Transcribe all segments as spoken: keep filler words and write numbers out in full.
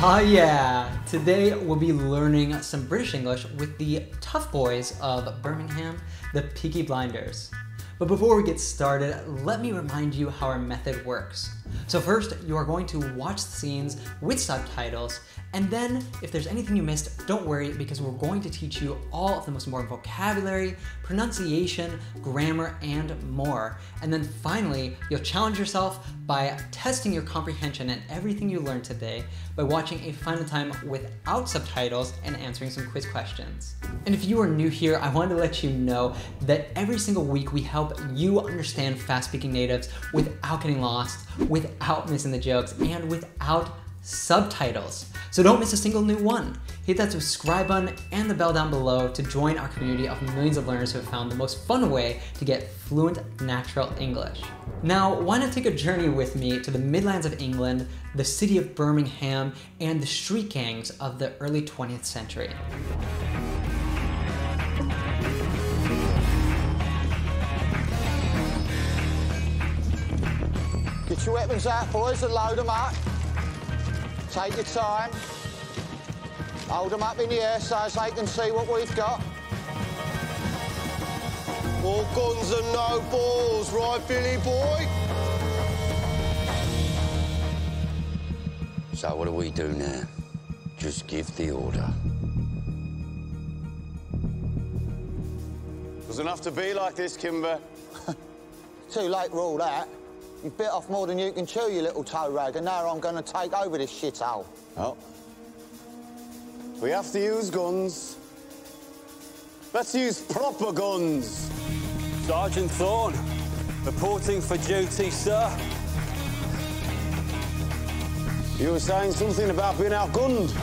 Oh yeah! Today we'll be learning some British English with the tough boys of Birmingham, the Peaky Blinders. But before we get started, let me remind you how our method works. So first, you are going to watch the scenes with subtitles, and then if there's anything you missed, don't worry, because we're going to teach you all of the most important vocabulary, pronunciation, grammar, and more. And then finally, you'll challenge yourself by testing your comprehension and everything you learned today by watching a final time without subtitles and answering some quiz questions. And if you are new here, I wanted to let you know that every single week we help you understand fast-speaking natives without getting lost, without missing the jokes, and without subtitles. So don't miss a single new one. Hit that subscribe button and the bell down below to join our community of millions of learners who have found the most fun way to get fluent natural English. Now, why not take a journey with me to the Midlands of England, the city of Birmingham, and the street gangs of the early twentieth century. Get your weapons out, boys, and load them up. Take your time. Hold them up in the air so as they can see what we've got. All guns and no balls, right, Billy boy? So what do we do now? Just give the order. Doesn't have to be like this, Kimber. Too late for all that. You bit off more than you can chew, you little toe rag, and now I'm going to take over this shithole. Oh. We have to use guns. Let's use proper guns. Sergeant Thorne, reporting for duty, sir. You were saying something about being outgunned.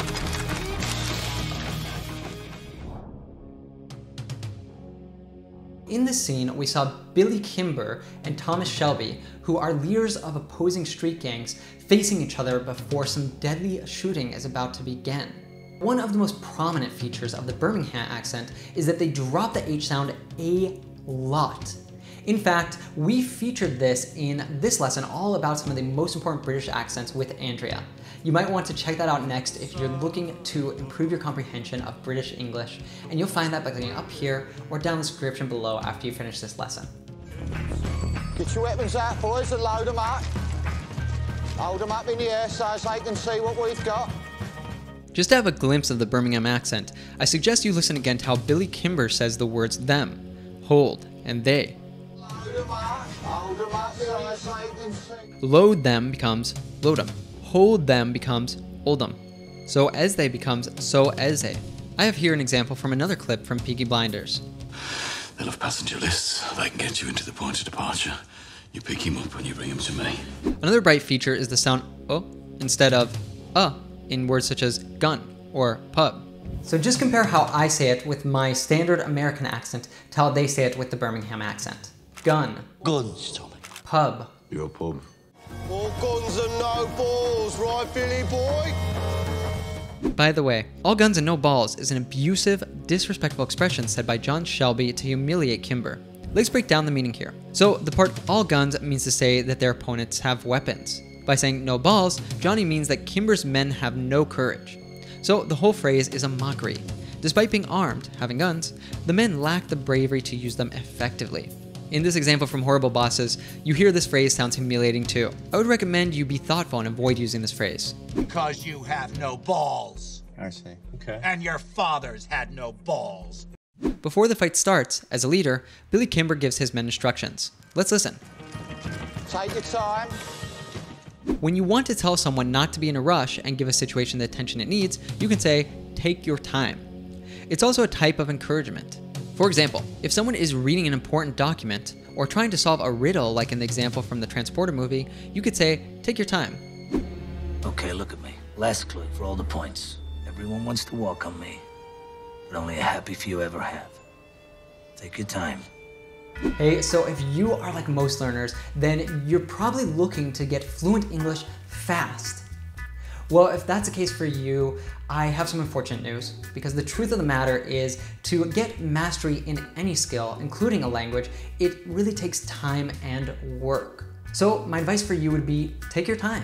In this scene, we saw Billy Kimber and Thomas Shelby, who are leaders of opposing street gangs, facing each other before some deadly shooting is about to begin. One of the most prominent features of the Birmingham accent is that they drop the H sound a lot. In fact, we featured this in this lesson all about some of the most important British accents with Andrea. You might want to check that out next if you're looking to improve your comprehension of British English, and you'll find that by clicking up here or down the description below after you finish this lesson. Get your weapons out, boys, and load them up. Hold them up in the air so as they can see what we've got. Just to have a glimpse of the Birmingham accent, I suggest you listen again to how Billy Kimber says the words them, hold, and they. Load them up, hold them up so as they can see. Load them becomes load them. Hold them becomes hold them. So as they becomes so as they. I have here an example from another clip from Peaky Blinders. They'll have passenger lists. They can get you into the point of departure. You pick him up and you bring him to me. Another bright feature is the sound oh instead of uh in words such as gun or pub. So just compare how I say it with my standard American accent to how they say it with the Birmingham accent. Gun. Guns, Tommy. Pub. You're a pub. All guns and no balls, right, Billy boy? By the way, all guns and no balls is an abusive, disrespectful expression said by John Shelby to humiliate Kimber. Let's break down the meaning here. So the part all guns means to say that their opponents have weapons. By saying no balls, Johnny means that Kimber's men have no courage. So the whole phrase is a mockery. Despite being armed, having guns, the men lack the bravery to use them effectively. In this example from Horrible Bosses, you hear this phrase sounds humiliating too. I would recommend you be thoughtful and avoid using this phrase. Because you have no balls. I see. Okay. And your fathers had no balls. Before the fight starts, as a leader, Billy Kimber gives his men instructions. Let's listen. Take your time. When you want to tell someone not to be in a rush and give a situation the attention it needs, you can say, take your time. It's also a type of encouragement. For example, if someone is reading an important document or trying to solve a riddle like in the example from the Transporter movie, you could say, take your time. Okay, look at me. Last clue for all the points. Everyone wants to walk on me, but only a happy few ever have. Take your time. Hey, so if you are like most learners, then you're probably looking to get fluent English fast. Well, if that's the case for you, I have some unfortunate news, because the truth of the matter is to get mastery in any skill, including a language, it really takes time and work. So my advice for you would be take your time.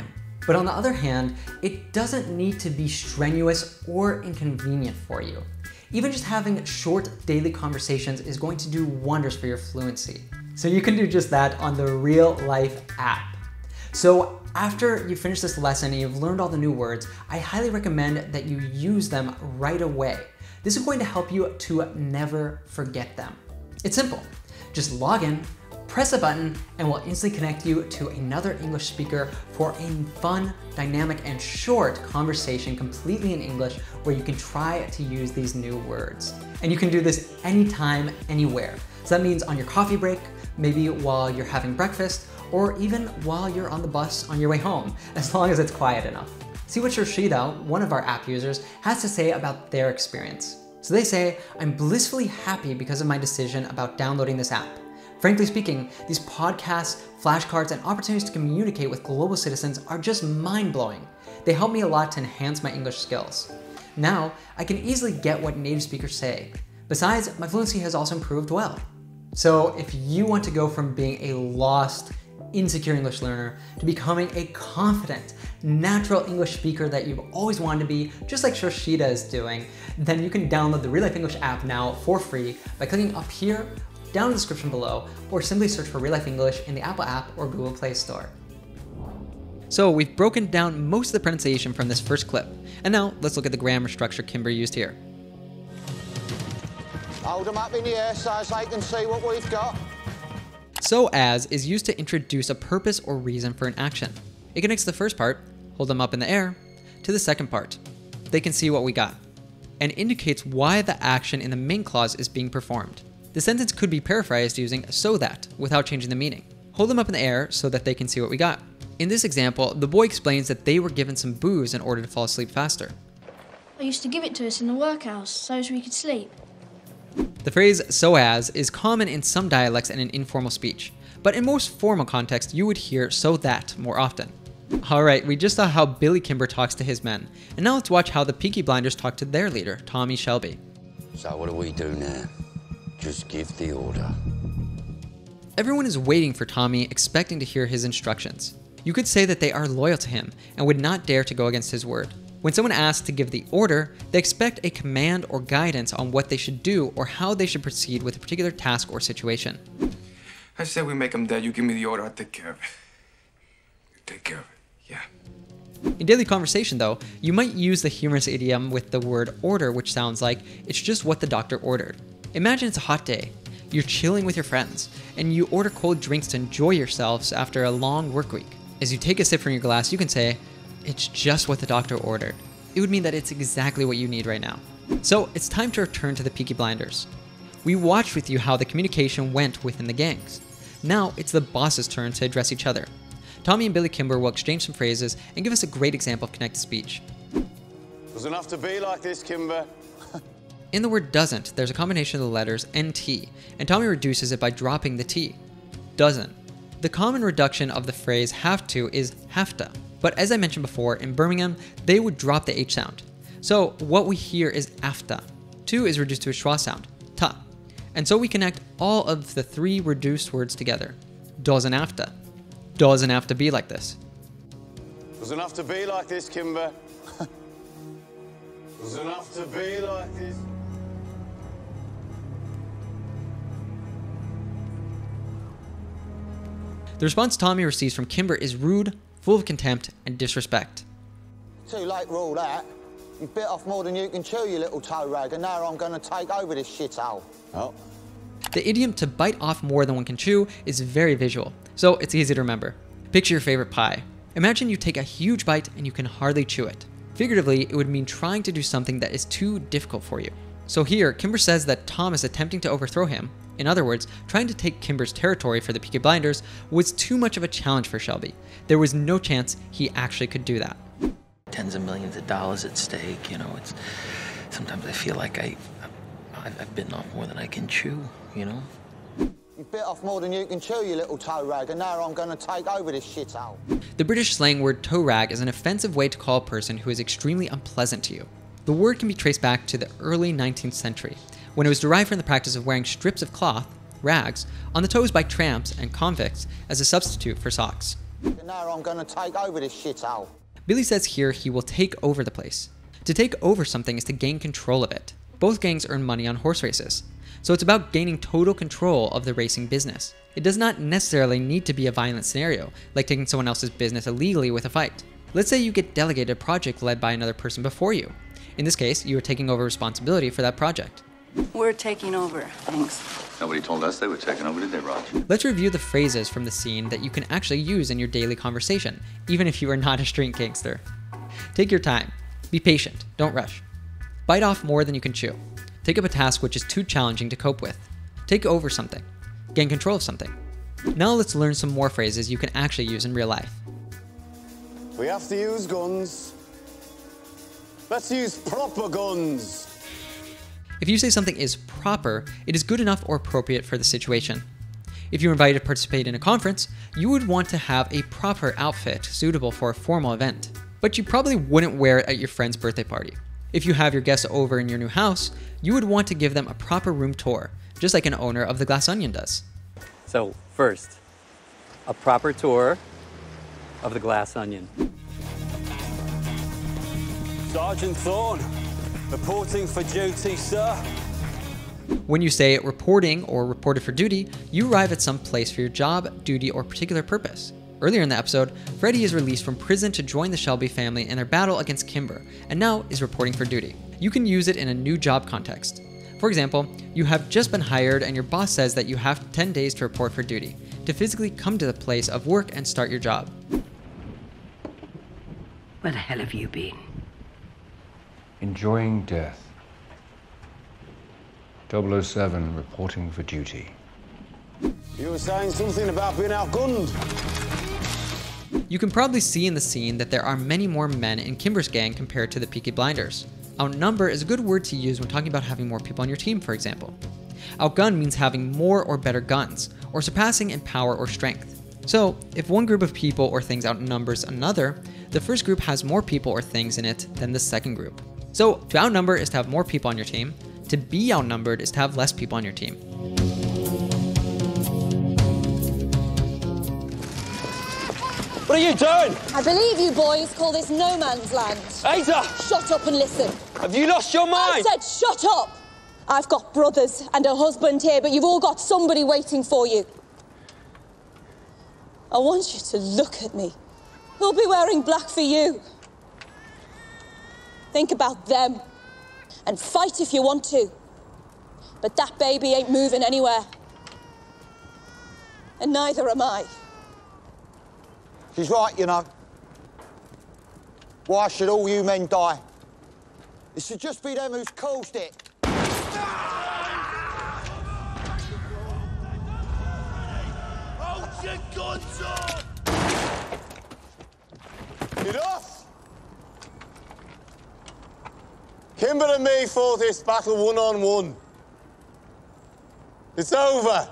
But on the other hand, it doesn't need to be strenuous or inconvenient for you. Even just having short daily conversations is going to do wonders for your fluency. So you can do just that on the Real Life app. So after you finish this lesson and you've learned all the new words, I highly recommend that you use them right away. This is going to help you to never forget them. It's simple. Just log in, press a button, and we'll instantly connect you to another English speaker for a fun, dynamic, and short conversation completely in English where you can try to use these new words. And you can do this anytime, anywhere. So that means on your coffee break, maybe while you're having breakfast, or even while you're on the bus on your way home, as long as it's quiet enough. See what Shoshida, one of our app users, has to say about their experience. So they say, "I'm blissfully happy because of my decision about downloading this app. Frankly speaking, these podcasts, flashcards, and opportunities to communicate with global citizens are just mind-blowing. They help me a lot to enhance my English skills. Now, I can easily get what native speakers say. Besides, my fluency has also improved well." So if you want to go from being a lost, insecure English learner to becoming a confident, natural English speaker that you've always wanted to be, just like Shoshida is doing, then you can download the Real Life English app now for free by clicking up here, down in the description below, or simply search for Real Life English in the Apple app or Google Play Store. So we've broken down most of the pronunciation from this first clip, and now let's look at the grammar structure Kimber used here. Hold them up in the air so as they can see what we've got. So as is used to introduce a purpose or reason for an action. It connects the first part, hold them up in the air, to the second part, they can see what we got, and indicates why the action in the main clause is being performed. The sentence could be paraphrased using so that without changing the meaning. Hold them up in the air so that they can see what we got. In this example, the boy explains that they were given some booze in order to fall asleep faster. I used to give it to us in the workhouse so as we could sleep. The phrase so as is common in some dialects and in informal speech, but in most formal contexts you would hear so that more often. Alright, we just saw how Billy Kimber talks to his men, and now let's watch how the Peaky Blinders talk to their leader, Tommy Shelby. So what do we do now? Just give the order. Everyone is waiting for Tommy, expecting to hear his instructions. You could say that they are loyal to him and would not dare to go against his word. When someone asks to give the order, they expect a command or guidance on what they should do or how they should proceed with a particular task or situation. I said we make them dead. You give me the order, I'll take care of it. You take care of it, yeah. In daily conversation though, you might use the humorous idiom with the word order, which sounds like it's just what the doctor ordered. Imagine it's a hot day. You're chilling with your friends, and you order cold drinks to enjoy yourselves after a long work week. As you take a sip from your glass, you can say, "It's just what the doctor ordered." It would mean that it's exactly what you need right now. So it's time to return to the Peaky Blinders. We watched with you how the communication went within the gangs. Now it's the boss's turn to address each other. Tommy and Billy Kimber will exchange some phrases and give us a great example of connected speech. Doesn't have to be like this, Kimber. In the word doesn't, there's a combination of the letters N T, and Tommy reduces it by dropping the T. Doesn't. The common reduction of the phrase have to is have to, but as I mentioned before, in Birmingham, they would drop the H sound. So what we hear is afta. To is reduced to a schwa sound, ta. And so we connect all of the three reduced words together. Doesn't have to. Doesn't have to be like this. Doesn't have to be like this, Kimber. Doesn't have to be like this. The response Tommy receives from Kimber is rude, full of contempt, and disrespect. Too late for all that. You bit off more than you can chew, you little toe rag, and now I'm going to take over this shithole. Oh. The idiom to bite off more than one can chew is very visual, so it's easy to remember. Picture your favorite pie. Imagine you take a huge bite and you can hardly chew it. Figuratively, it would mean trying to do something that is too difficult for you. So here, Kimber says that Tom is attempting to overthrow him. In other words, trying to take Kimber's territory for the Peaky Blinders was too much of a challenge for Shelby. There was no chance he actually could do that. Tens of millions of dollars at stake, you know, it's... Sometimes I feel like I... I've, I've bitten off more than I can chew, you know? You bit off more than you can chew, you little toe rag, and now I'm going to take over this shithole. The British slang word toe rag is an offensive way to call a person who is extremely unpleasant to you. The word can be traced back to the early nineteenth century, when it was derived from the practice of wearing strips of cloth, rags, on the toes by tramps and convicts as a substitute for socks. Now I'm going to take over this shithole. Billy says here he will take over the place. To take over something is to gain control of it. Both gangs earn money on horse races, so it's about gaining total control of the racing business. It does not necessarily need to be a violent scenario, like taking someone else's business illegally with a fight. Let's say you get delegated a project led by another person before you. In this case, you are taking over responsibility for that project. We're taking over, thanks. Nobody told us they were taking over, did they, Raj? Let's review the phrases from the scene that you can actually use in your daily conversation, even if you are not a street gangster. Take your time. Be patient. Don't rush. Bite off more than you can chew. Take up a task which is too challenging to cope with. Take over something. Gain control of something. Now let's learn some more phrases you can actually use in real life. We have to use guns. Let's use proper guns. If you say something is proper, it is good enough or appropriate for the situation. If you're invited to participate in a conference, you would want to have a proper outfit suitable for a formal event, but you probably wouldn't wear it at your friend's birthday party. If you have your guests over in your new house, you would want to give them a proper room tour, just like an owner of the Glass Onion does. So first, a proper tour of the Glass Onion. Sergeant Thorne, reporting for duty, sir. When you say reporting or reported for duty, you arrive at some place for your job, duty, or particular purpose. Earlier in the episode, Freddy is released from prison to join the Shelby family in their battle against Kimber, and now is reporting for duty. You can use it in a new job context. For example, you have just been hired and your boss says that you have ten days to report for duty, to physically come to the place of work and start your job. Where the hell have you been? Enjoying death. double oh seven reporting for duty. You were saying something about being outgunned. You can probably see in the scene that there are many more men in Kimber's gang compared to the Peaky Blinders. Outnumber is a good word to use when talking about having more people on your team, for example. Outgun means having more or better guns, or surpassing in power or strength. So, if one group of people or things outnumbers another, the first group has more people or things in it than the second group. So, to outnumber is to have more people on your team. To be outnumbered is to have less people on your team. What are you doing? I believe you boys call this no man's land. Ada! Shut up and listen. Have you lost your mind? I said shut up! I've got brothers and a husband here, but you've all got somebody waiting for you. I want you to look at me. Who'll be wearing black for you? Think about them. And fight if you want to. But that baby ain't moving anywhere. And neither am I. She's right, you know. Why should all you men die? It should just be them who's caused it. Hold your guns up! Enough! Kimber and me fought this battle one-on-one. It's over.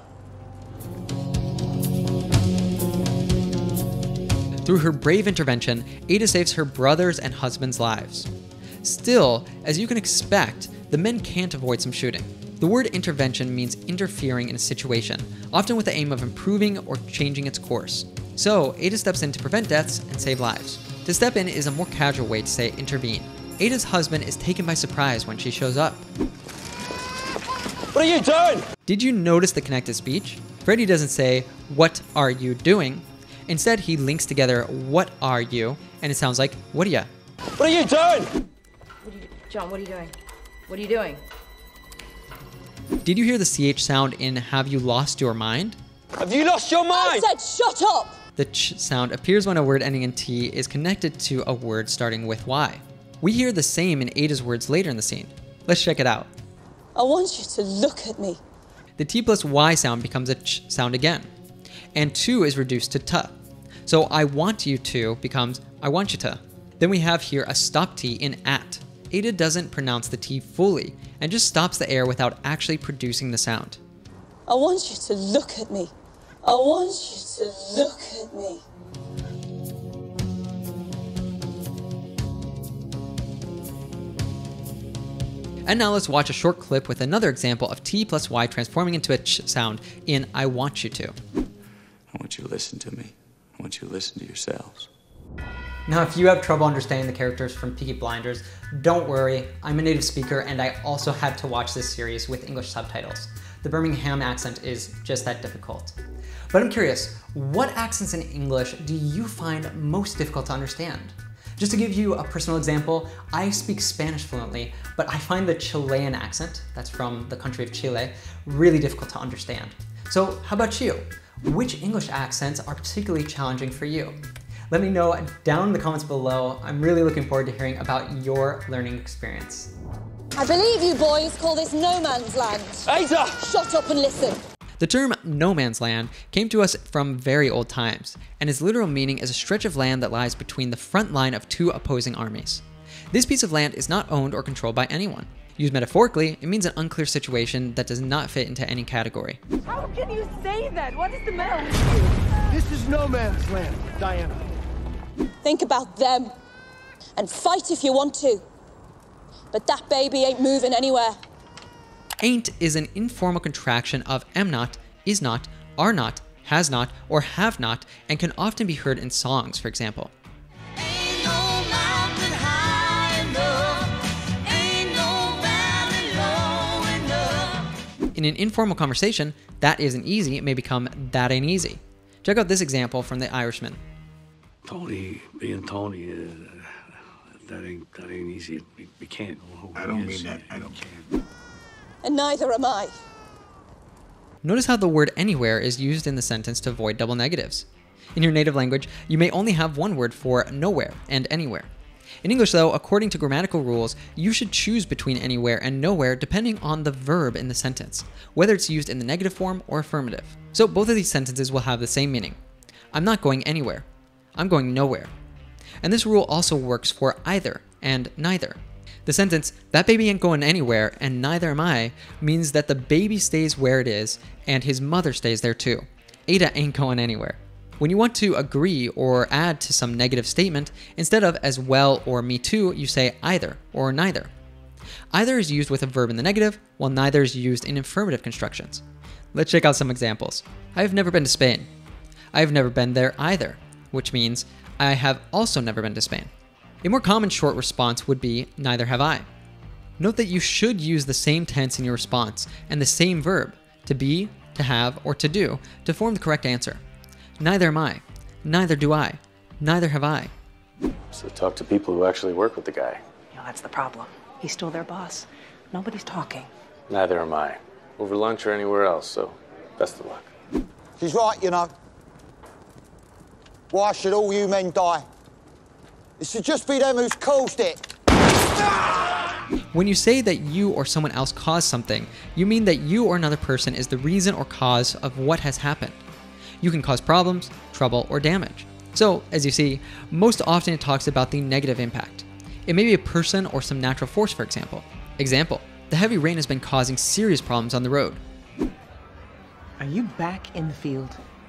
Through her brave intervention, Ada saves her brother's and husband's lives. Still, as you can expect, the men can't avoid some shooting. The word intervention means interfering in a situation, often with the aim of improving or changing its course. So, Ada steps in to prevent deaths and save lives. To step in is a more casual way to say intervene. Ada's husband is taken by surprise when she shows up. What are you doing? Did you notice the connected speech? Freddy doesn't say, "What are you doing?" Instead, he links together, "What are you?" and it sounds like, "What are ya?" What are you doing? What are you, John, what are you doing? What are you doing? Did you hear the C H sound in "Have you lost your mind"? Have you lost your mind? I said shut up! The ch sound appears when a word ending in T is connected to a word starting with Y. We hear the same in Ada's words later in the scene. Let's check it out. I want you to look at me. The T plus Y sound becomes a ch sound again. And to is reduced to t. So I want you to becomes I want you to. Then we have here a stop T in at. Ada doesn't pronounce the T fully and just stops the air without actually producing the sound. I want you to look at me. I want you to look at me. And now let's watch a short clip with another example of T plus Y transforming into a ch sound in I want you to. I want you to listen to me. won't you listen to yourselves? Now, if you have trouble understanding the characters from Peaky Blinders, don't worry. I'm a native speaker and I also had to watch this series with English subtitles. The Birmingham accent is just that difficult. But I'm curious, what accents in English do you find most difficult to understand? Just to give you a personal example, I speak Spanish fluently, but I find the Chilean accent, that's from the country of Chile, really difficult to understand. So how about you? Which English accents are particularly challenging for you? Let me know down in the comments below. I'm really looking forward to hearing about your learning experience. I believe you boys call this no man's land. Asa! Shut up and listen. The term no man's land came to us from very old times, and its literal meaning is a stretch of land that lies between the front line of two opposing armies. This piece of land is not owned or controlled by anyone. Used metaphorically, it means an unclear situation that does not fit into any category. How can you say that? What is the matter with you? This is no man's land, Diana. Think about them and fight if you want to. But that baby ain't moving anywhere. Ain't is an informal contraction of am not, is not, are not, has not, or have not, and can often be heard in songs, for example. Ain't no mountain high enough, ain't no valley low enough. In an informal conversation, that isn't easy may become that ain't easy. Check out this example from The Irishman. Tony, being Tony, uh, that ain't that ain't easy. We, we can't. I don't mean that. I don't care. And neither am I. Notice how the word anywhere is used in the sentence to avoid double negatives. In your native language, you may only have one word for nowhere and anywhere. In English though, according to grammatical rules, you should choose between anywhere and nowhere depending on the verb in the sentence, whether it's used in the negative form or affirmative. So both of these sentences will have the same meaning. I'm not going anywhere. I'm going nowhere. And this rule also works for either and neither. The sentence, that baby ain't going anywhere and neither am I, means that the baby stays where it is and his mother stays there too. Ada ain't going anywhere. When you want to agree or add to some negative statement, instead of as well or me too, you say either or neither. Either is used with a verb in the negative, while neither is used in affirmative constructions. Let's check out some examples. I have never been to Spain. I have never been there either, which means I have also never been to Spain. A more common short response would be, neither have I. Note that you should use the same tense in your response and the same verb, to be, to have, or to do, to form the correct answer. Neither am I. Neither do I. Neither have I. So talk to people who actually work with the guy. You know, that's the problem. He's still their boss. Nobody's talking. Neither am I. Over lunch or anywhere else, so best of luck. She's right, you know. Why should all you men die? It should just be them who's caused it. When you say that you or someone else caused something, you mean that you or another person is the reason or cause of what has happened. You can cause problems, trouble, or damage. So, as you see, most often it talks about the negative impact. It may be a person or some natural force, for example. Example, the heavy rain has been causing serious problems on the road. Are you back in the field?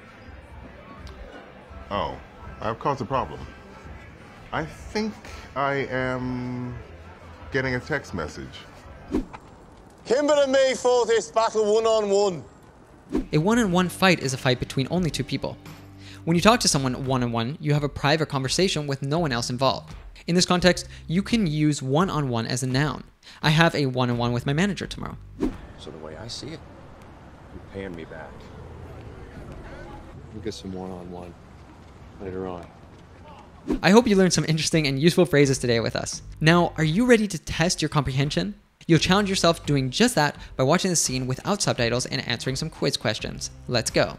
Oh, I've caused a problem. I think I am getting a text message. Kimber and me fought this battle one-on-one. A one-on-one fight is a fight between only two people. When you talk to someone one-on-one, you have a private conversation with no one else involved. In this context, you can use one-on-one as a noun. I have a one-on-one with my manager tomorrow. So the way I see it, you're paying me back. We'll get some one-on-one later on. I hope you learned some interesting and useful phrases today with us. Now, are you ready to test your comprehension? You'll challenge yourself doing just that by watching the scene without subtitles and answering some quiz questions. Let's go.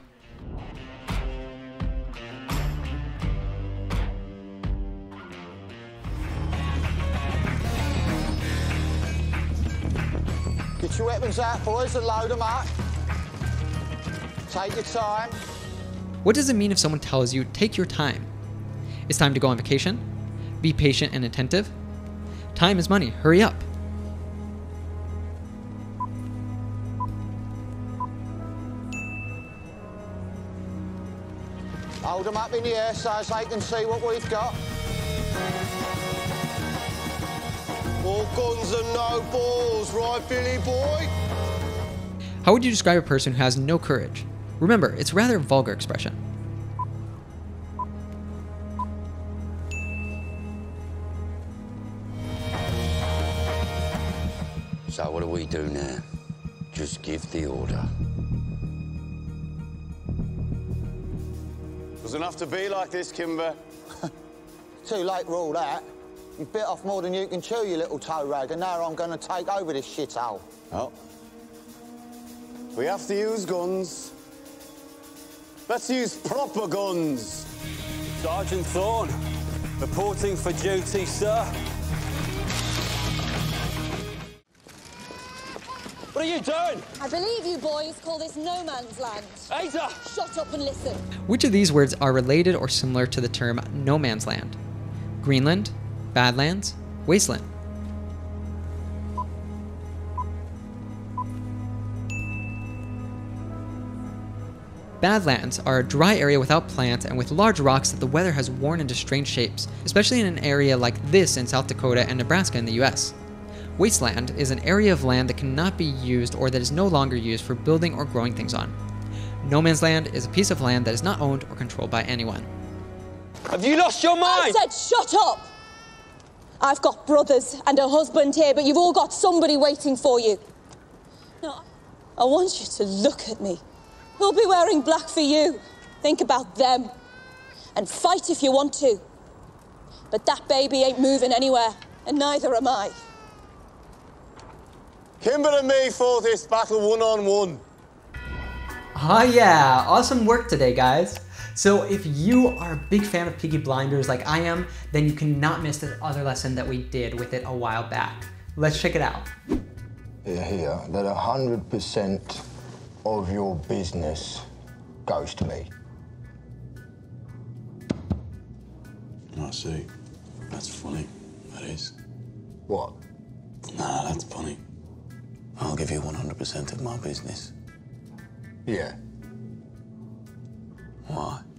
Get your weapons out, boys, and load them up. Take your time. What does it mean if someone tells you, take your time? It's time to go on vacation? Be patient and attentive? Time is money, hurry up. Hold them up in the air so as they can see what we've got. All guns and no balls, right, Billy boy? How would you describe a person who has no courage? Remember, it's rather a vulgar expression. So what do we do now? Just give the order. Doesn't have to be like this, Kimber. Too late for all that. You bit off more than you can chew, you little toe rag, and now I'm going to take over this shithole. Oh. We have to use guns. Let's use proper guns. Sergeant Thorne, reporting for duty, sir. What are you doing? I believe you boys call this no man's land. Ada! Shut up and listen. Which of these words are related or similar to the term no man's land? Greenland, Badlands, Wasteland. Badlands are a dry area without plants and with large rocks that the weather has worn into strange shapes, especially in an area like this in South Dakota and Nebraska in the U S. Wasteland is an area of land that cannot be used or that is no longer used for building or growing things on. No man's land is a piece of land that is not owned or controlled by anyone. Have you lost your mind? I said shut up! I've got brothers and a husband here, but you've all got somebody waiting for you. Now, I want you to look at me. Who'll be wearing black for you? Think about them. And fight if you want to. But that baby ain't moving anywhere, and neither am I. Kimber and me fought this battle one-on-one. Ah yeah, awesome work today, guys. So if you are a big fan of Peaky Blinders like I am, then you cannot miss this other lesson that we did with it a while back. Let's check it out. Hear, hear, that one hundred percent of your business goes to me. I see. That's funny. That is. What? Nah, that's funny. I'll give you one hundred percent of my business. Yeah. Why?